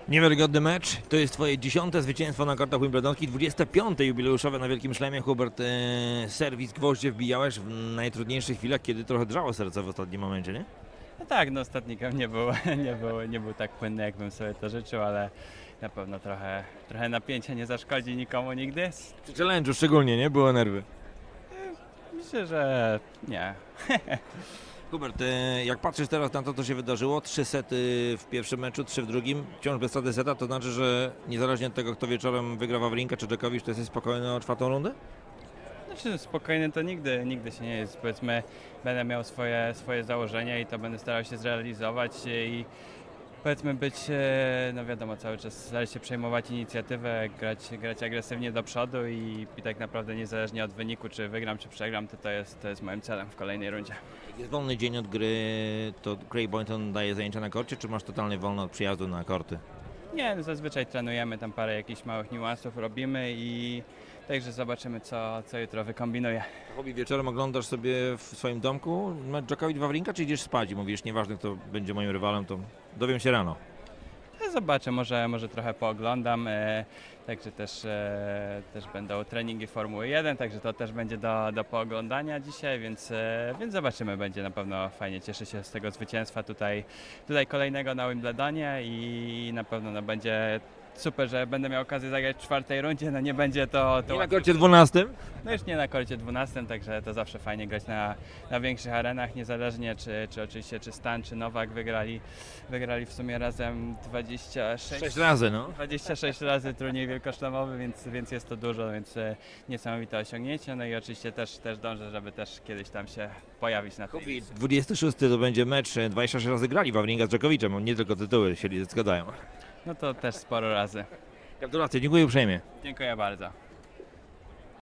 Niewiarygodny mecz. To jest twoje 10. zwycięstwo na kortach wimbledonskich, 25. jubileuszowe na Wielkim Szlemie. Hubert, serwis, gwoździe wbijałeś w najtrudniejszych chwilach, kiedy trochę drżało serce w ostatnim momencie, nie? No tak, no ostatni game nie był tak płynny, jakbym sobie to życzył, ale na pewno trochę napięcia nie zaszkodzi nikomu nigdy. Przy challenge'u szczególnie, nie? Było nerwy. Myślę, że nie. Hubert, jak patrzysz teraz na to, co się wydarzyło, 3 sety w pierwszym meczu, 3 w drugim, wciąż bez straty seta, to znaczy, że niezależnie od tego, kto wieczorem wygra Wawrinka czy Djokovic, to jesteś spokojny o 4. rundę? Znaczy spokojny to nigdy się nie jest. Powiedzmy, będę miał swoje założenia i to będę starał się zrealizować i powiedzmy być, no wiadomo, cały czas starać się przejmować inicjatywę, grać agresywnie do przodu i tak naprawdę niezależnie od wyniku, czy wygram, czy przegram, to jest moim celem w kolejnej rundzie. Jak jest wolny dzień od gry, to Craig Boynton daje zajęcia na korcie, czy masz totalnie wolno od przyjazdu na korty? Nie, no zazwyczaj trenujemy, tam parę jakichś małych niuansów robimy i także zobaczymy, co jutro wykombinuję. Hobby, wieczorem oglądasz sobie w swoim domku mecz Djokovic-Wawrinka, czy idziesz spać i mówisz, nieważne kto będzie moim rywalem, to dowiem się rano? Ja zobaczę, może trochę pooglądam, także też będą treningi Formuły 1, także to też będzie do pooglądania dzisiaj, więc zobaczymy, będzie na pewno fajnie, cieszę się z tego zwycięstwa tutaj kolejnego na Wimbledonie i na pewno no, będzie super, że będę miał okazję zagrać w 4. rundzie, no nie będzie to I na łatwe. korcie 12? No już nie na korcie 12, także to zawsze fajnie grać na większych arenach, niezależnie czy oczywiście czy Stan, czy Nowak wygrali w sumie razem 6 razy, no. 26 razy turniej wielkoszlemowy, więc jest to dużo, więc niesamowite osiągnięcie, no i oczywiście też dążę, żeby też kiedyś tam się pojawić na tej Hobby, 26 to będzie mecz, 26 razy grali Wawrinka z Djokovicem, nie tylko tytuły się zgadają. No to też sporo razy. Gratulacje, dziękuję uprzejmie. Dziękuję bardzo.